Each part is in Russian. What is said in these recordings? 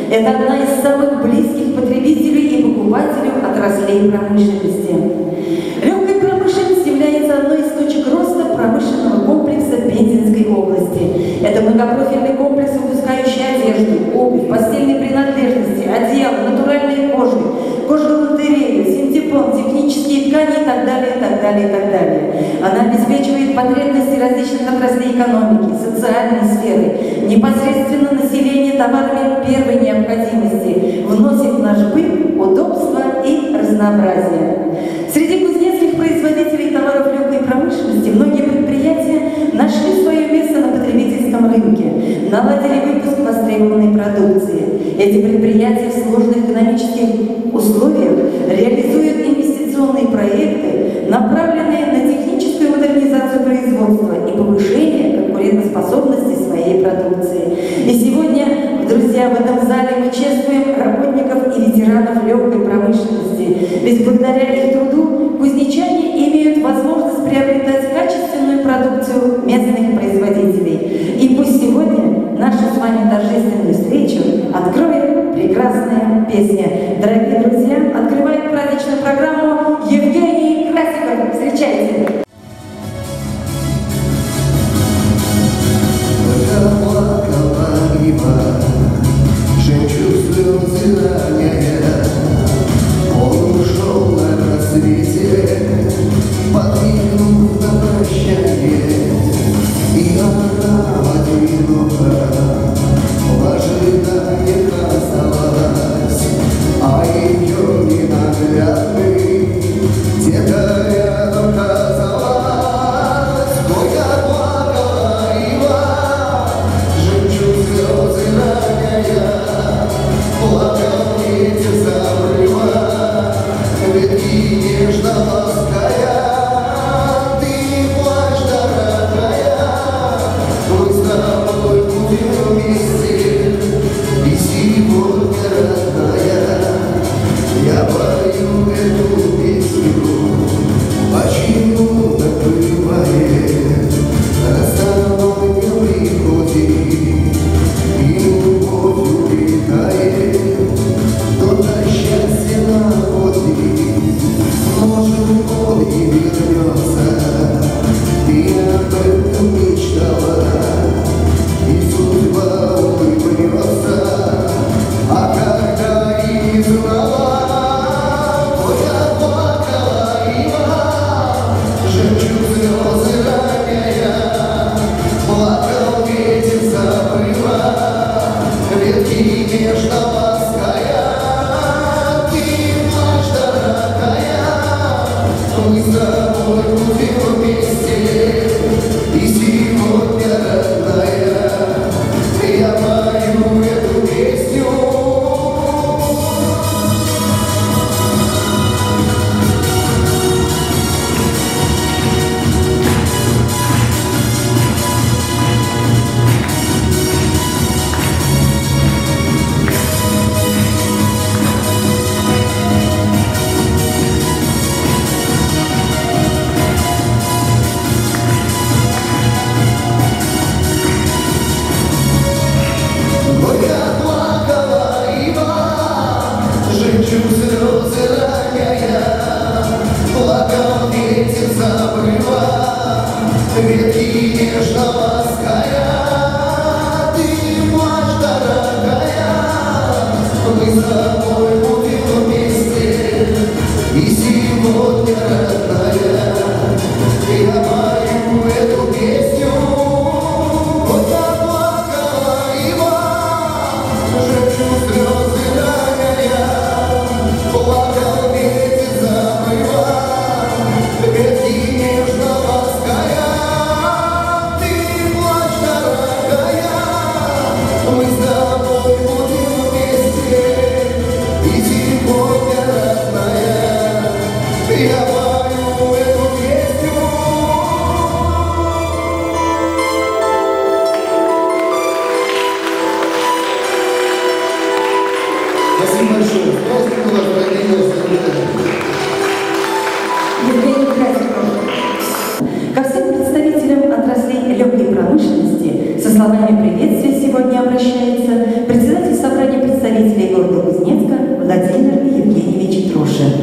Это одна из самых близких потребителей и покупателей отраслей промышленности. Легкая промышленность является одной из точек роста промышленного комплекса Пензенской области. Это многопрофильный комплекс, выпускающий одежду, обувь, постельные принадлежности, одеяло, натуральные кожи, кожгалантерею, синтепон, технические ткани и так далее, и так далее, и так далее. Она обеспечивает потребности различных отраслей экономики, социальной сферы, непосредственно население товарами первой необходимости, вносит в наш быт удобство и разнообразие. Среди кузнецких производителей товаров легкой промышленности многие предприятия нашли свое место на потребительском рынке, наладили выпуск востребованной продукции. Эти предприятия в сложных экономических условиях реализуют инвестиционные проекты, направленные на техническую модернизацию производства и повышение конкурентоспособности своей продукции. И сегодня, друзья, в этом зале мы чествуем работников и ветеранов легкой промышленности, ведь благодаря их труду кузнечане имеют возможность приобретать качественную продукцию местных производителей. И пусть сегодня нашу с вами торжественную встречу откроет прекрасная песня. Дорогие друзья, открывает праздничную программу Евгений Красиков. Встречайте! Он ушел на рассвете, подвинув на прощание, и она в одиноком в ожидании осталась, а ее ненаглядный где-то рядом казалось. Горько плакала Ива, жемчуг слезы роняя, плакал ветер с обрыва, ветки нежно лаская. Ты не плачь, дорогая, мы с тобой будем вместе, и сегодня, родная, я пою эту песню. Почему так бывает, расставание приходит, и любовь улетает, кто-то счастье находит, может, он и вернется. Ты об этом мечтала, и судьба улыбнется, а когда и знала, горько плакала Ива, жемчуг слезы роняя, плакал ветер с обрыва, ветки нежно лаская. Ты плачь, дорогая, мы с тобой будем вместе, и сегодня, родная, я пою эту песню. Горько плакала Ива, жемчуг слезы роняя, плакал ветер с обрыва, ветки нежно лаская. Ты плачь, дорогая, мы с тобой будем вместе, и сегодня, родная, я пою эту песню. Горько плакала Ива, жемчуг слезы роняя, плакал ветер с обрыва, ветки нежно лаская. Ты плачь, дорогая, мы с тобой будем вместе, и сегодня, родная, я пою эту песню. Спасибо большое. Праздник у вас, дорогие гости. Евгений Красиков. Ко всем представителям представителям отраслей легкой промышленности со словами приветствия сегодня обращается председатель собрания представителей города Кузнецка Владимир Евгеньевич Трошин.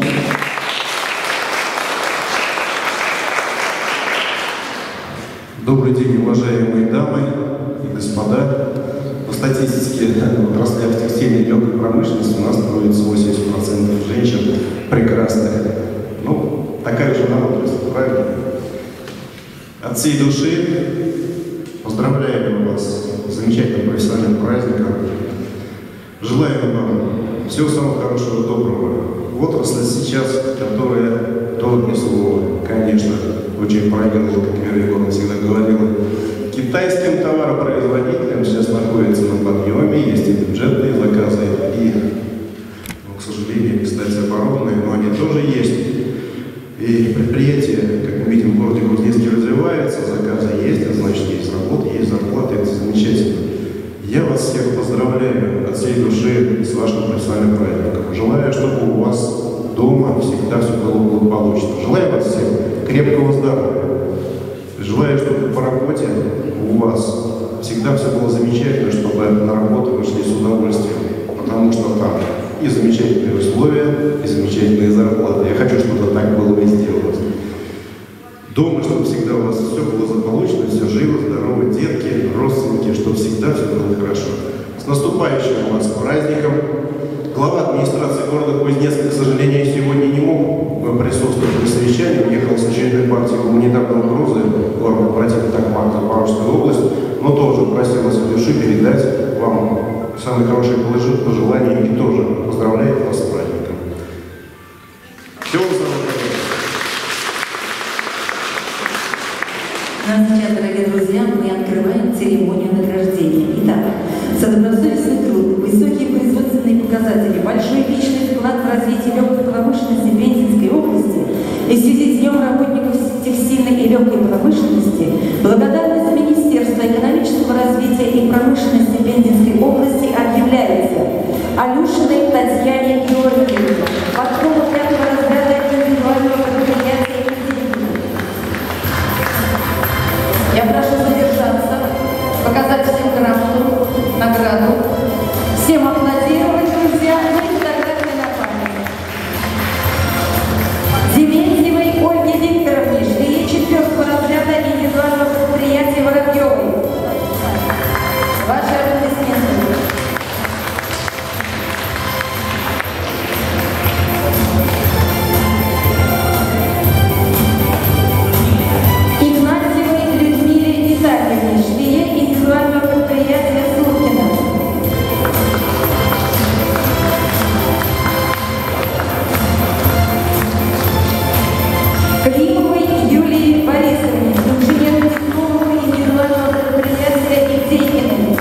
Добрый день, уважаемые дамы и господа. По статистике в отраслях текстильной и легкой промышленности у нас трудится 80% женщин прекрасных. Ну, такая же нам отрасль, правильно? От всей души поздравляем вас с замечательным профессиональным праздником. Желаем вам всего самого хорошего и доброго. В отрасли сейчас, которая долгие слова, конечно, очень проигрывала, как Вера Егоровна всегда говорила, китайским товаропроизводителям сейчас находится на подъеме, есть и бюджетные заказы, и, к сожалению, кстати, оборонные, но они тоже есть. И предприятие, как мы видим, в городе Кузнецке развивается, заказы есть, а значит, есть работа, есть зарплата, это замечательно. Я вас всех поздравляю от всей души с вашим профессиональным праздником. Желаю, чтобы у вас дома всегда все было благополучно. Желаю вас всем крепкого здоровья. Желаю, чтобы по работе у вас всегда все было замечательно, чтобы на работу вы шли с удовольствием, потому что там и замечательные условия, и замечательные зарплаты. Я хочу, чтобы так было везде у вас. Дома, чтобы всегда у вас все было злополучно, все живо, здорово, детки, родственники, чтобы всегда все было хорошо. С наступающим вас праздником! Глава администрации города Кузнецка, к сожалению, сегодня не мог присутствовать на совещании, уехал с очередной партией гуманитарной угрозы, главный корпоративный ТАКМАК Запорожская область, но тоже просил вас от души передать вам самые хорошие пожелания и тоже поздравляет вас с праздником. Всего самого хорошего. Ну а сейчас, дорогие друзья, мы открываем церемонию награждения. Итак, за добросовестный труд, высокие производственные показатели, большой личный вклад в развитие легкой промышленности Пензенской области и в связи с Днем работников текстильной и легкой промышленности благодарность Министерства экономического развития и промышленности Пензенской области объявляется Алюшиной Татьяне Георгиевне, подругу 5-го разряда индивидуального предприятия. Я прошу задержаться, показать всем грамоту, награду. Всем аплодировать, друзья, и фотографии на память. Дементьевой Ольге Викторовне, швее 4-го разряда индивидуального предприятия Воробьевой. Ваши аплодисменты. Швее индивидуального предприятия Суркина. Климовой Юлии Борисовне, инженеру нового индивидуального предприятия Ивдейкиной.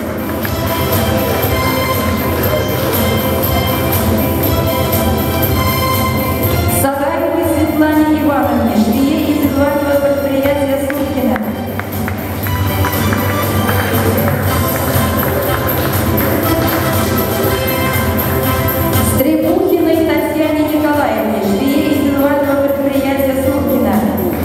Сагаевой Светлане Ивановне, швее индивидуального предприятия Суркина. Стрепухиной Татьяне Николаевне, швее индивидуального предприятия Суркина.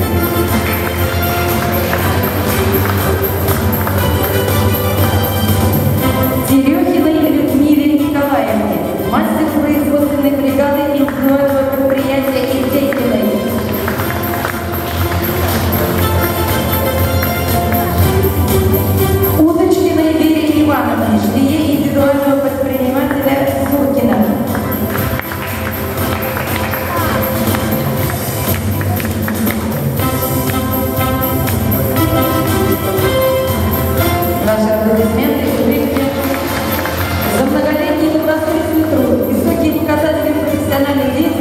Терехиной Людмиле Николаевне, мастеру производственной бригады индивидуального предприятия Ивдейкиной. Удочкиной Вере Ивановне, швее индивидуального предпринимателя Суркина. Наши аплодисменты и улыбки за многолетний добросовестный труд, высокие показатели профессиональной деятельности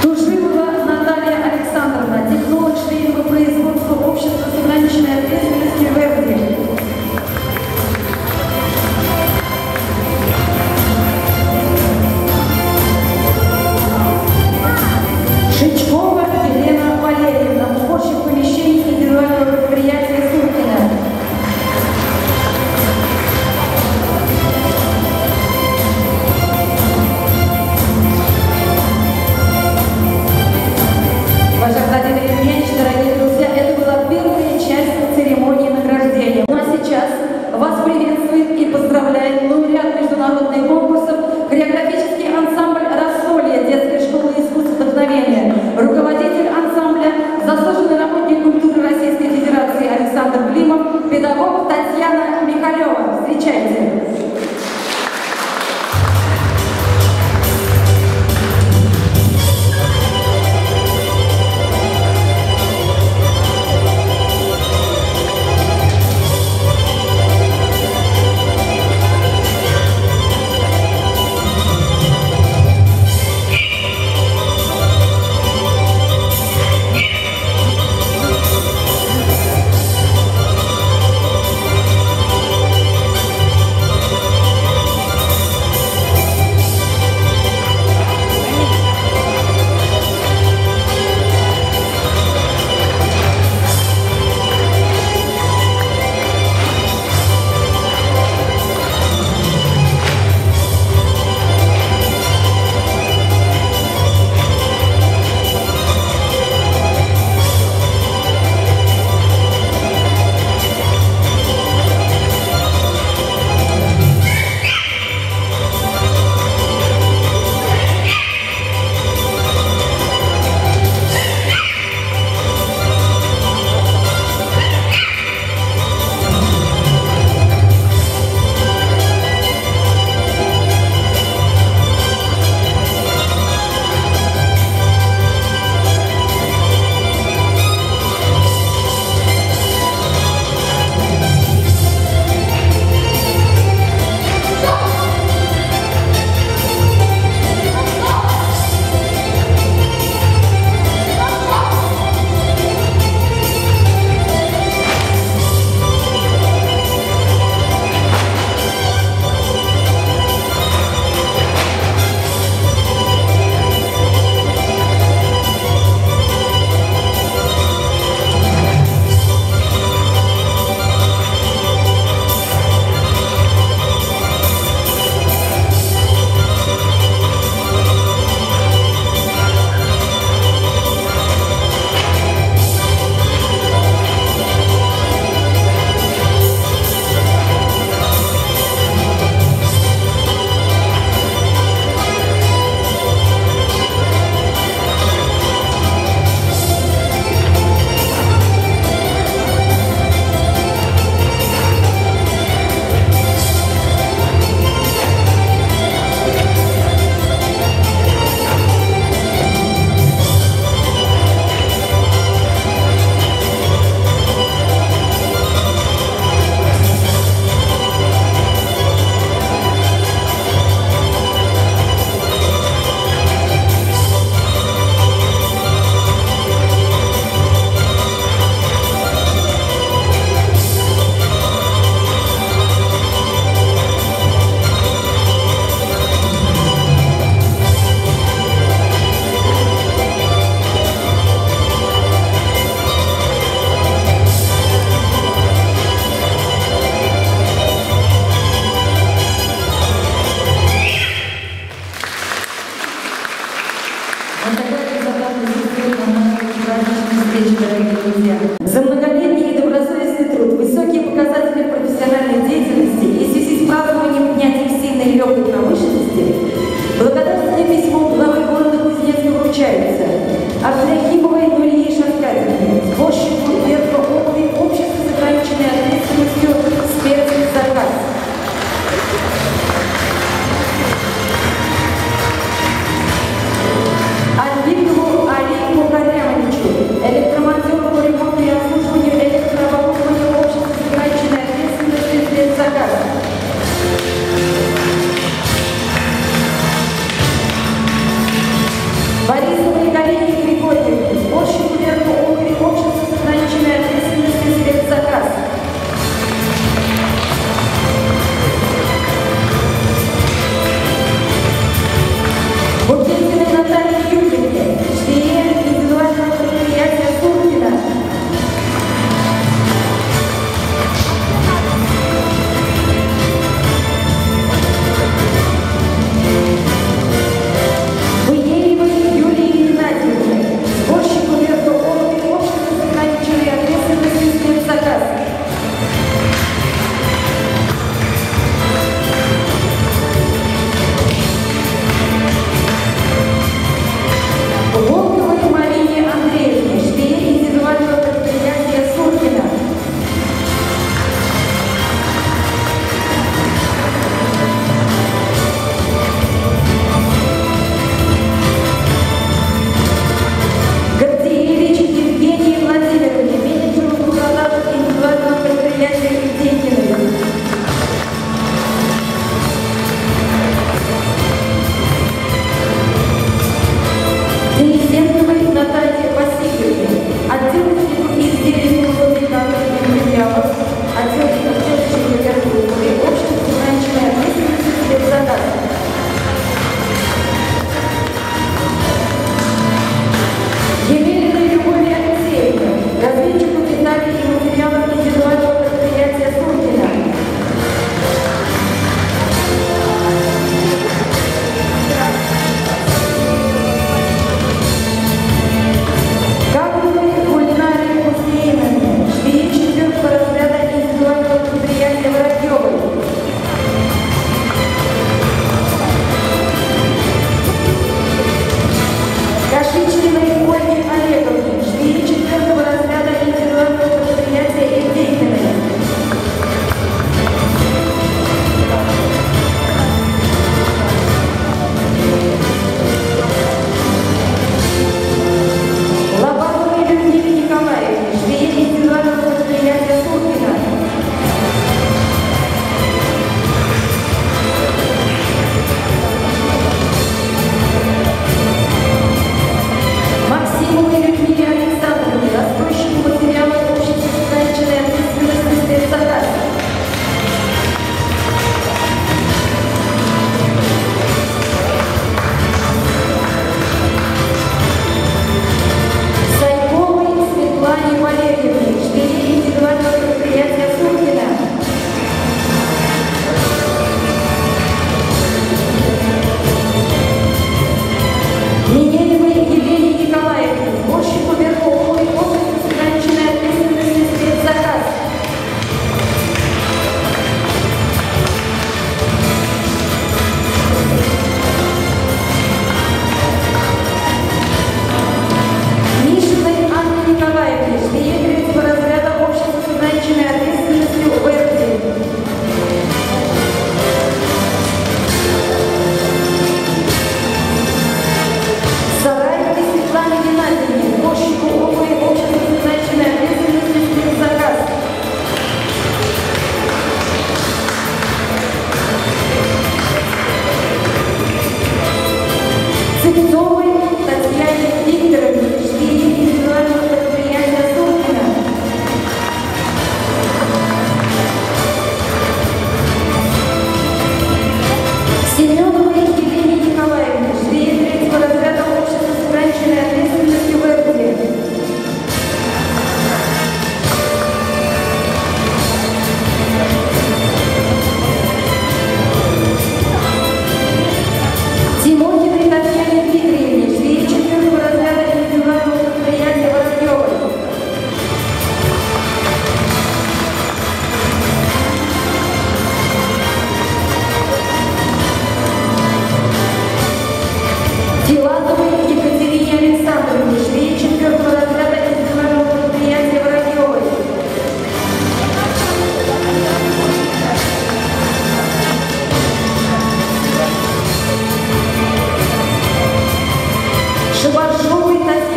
Душилова Наталья Александровна, технолог швейного производства общества с ограниченной ответственностью «Верди». Шичкова Елена Валерьевна, уборщик помещений индивидуального предприятия «Суркина». Уважаемый Владимир Евгеньевич, дорогие друзья, это была первая часть церемонии награждения. Ну а сейчас вас приветствует и поздравляет лауреат международных конкурсов хореографический ансамбль «Рассолье» детской школы искусств вдохновения, руководитель ансамбля, заслуженный работник культуры Российской Федерации Александр Климов, педагог Татьяна Михалева. Встречайте. За многолетний и добросовестный труд, высокие показатели профессиональной деятельности и в связи с празднованием Дня текстильной и легкой промышленности благодарственное письмо главы города Кузнецка вручается Абдрахимовой Нурии Шавкатовне, сборщику верха обуви общества с ограниченной ответственностью «Спецзаказ». Альбикову Олегу Карямовичу, электромонтеру по ремонту и обслуживанию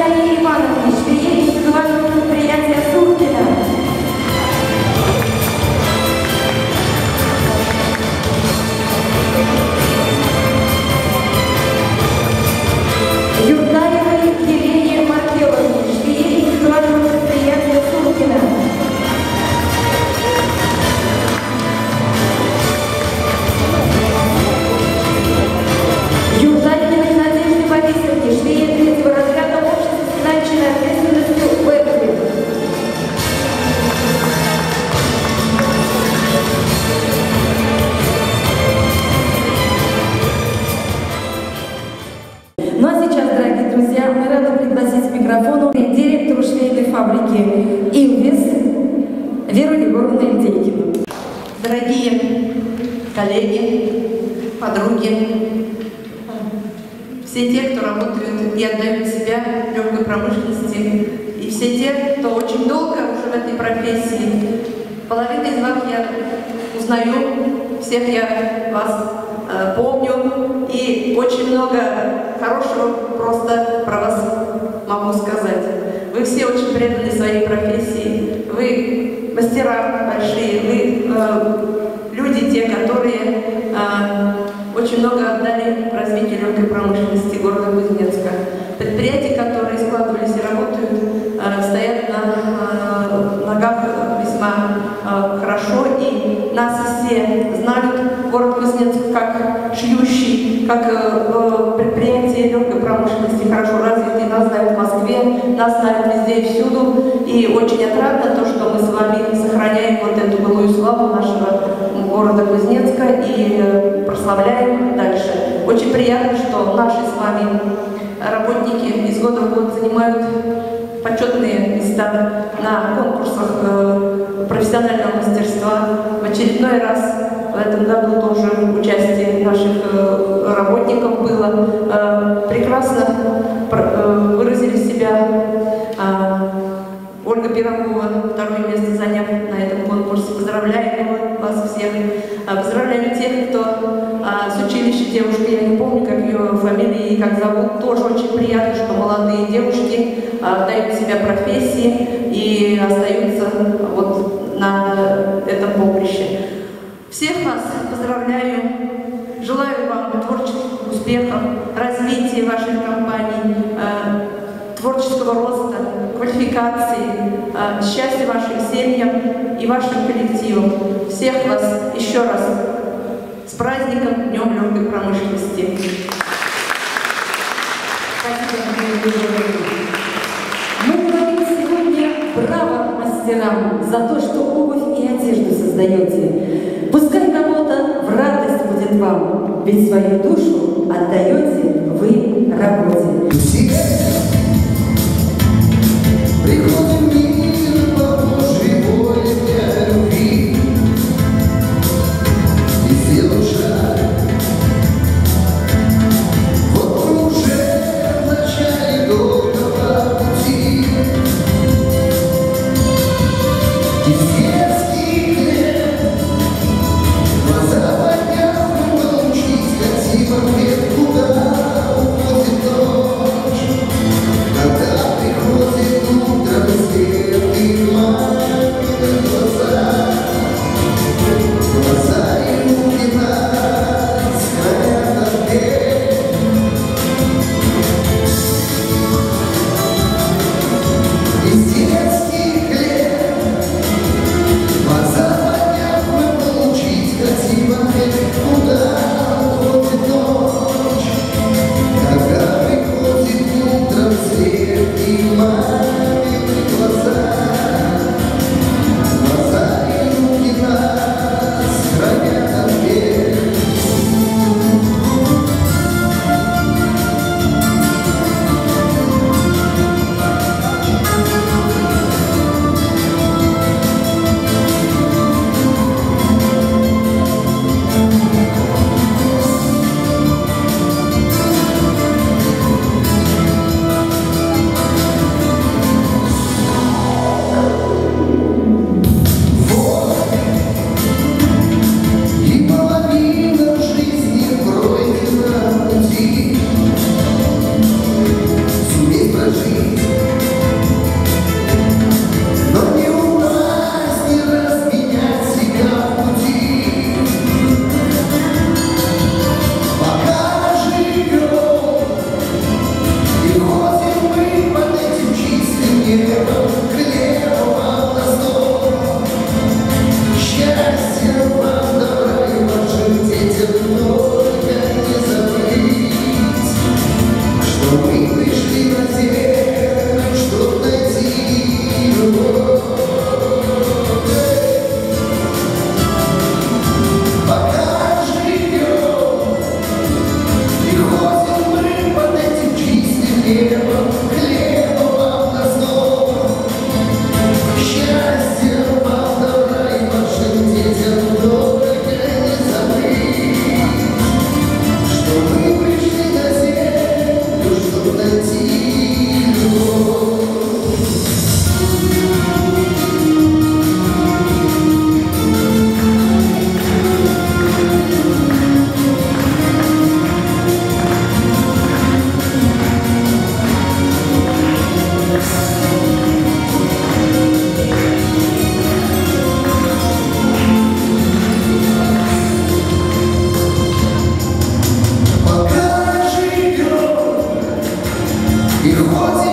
Натальи Ивановны, швее индивидуального предприятия «Суркина». Юрдаевой Елене Маркеловне, швее индивидуального предприятия «Суркина». Юрдаевой Надежде Борисовне, швее третьего разряда общества с финансовой ответственностью «Вэбли». Ну а сейчас, дорогие друзья, мы рады пригласить к микрофону директору швейной фабрики «Илвис» Веру Егоровну Ильдейкину. Дорогие коллеги, подруги, все те, кто работают и отдают себя легкой промышленности, и все те, кто очень долго уже в этой профессии. Половину из вас я узнаю, всех я вас помню, и очень много хорошего просто про вас могу сказать. Вы все очень преданы своей профессии, вы мастера большие, вы люди те, которые очень много отдали развитию легкой промышленности города Кузнецка. Предприятия, которые складывались и работают, стоят на ногах весьма хорошо, и нас все знают, город Кузнецк как шьющий, как предприятие легкой промышленности хорошо развитый, нас знают в Москве, нас знают везде и всюду, и очень отрадно то, что мы с вами сохраняем вот эту былую славу нашего города Кузнецка и прославляем дальше. Очень приятно, что наши с вами работники из года в год занимают почетные места на конкурсах профессионального мастерства. В очередной раз в этом году тоже участие наших работников было. Прекрасно выразили себя. Ольга Пирогова, второе место заняв на этом конкурсе. Поздравляем вас всех. Поздравляем тех, кто с училища девушка, я не помню, как ее фамилия и как зовут. Тоже очень приятно, что молодые девушки дают себя профессии и остаются вот на этом поприще. Всех вас поздравляю. Желаю вам творческих успехов, развития вашей компании, творческого роста, квалификации, счастья вашим семьям и вашим коллективам. Всех вас еще раз с праздником Днем легкой промышленности. Мы говорим сегодня браво мастерам за то, что обувь и одежду создаете. Пускай работа в радость будет вам, ведь свою душу отдаете вы работе. Приходим в мир по Божьей воле для любви, и все душа. Вот мы уже в начале долгого пути, и все стихнет, глаза подняв, мы научись, как в ответ куда. И ходим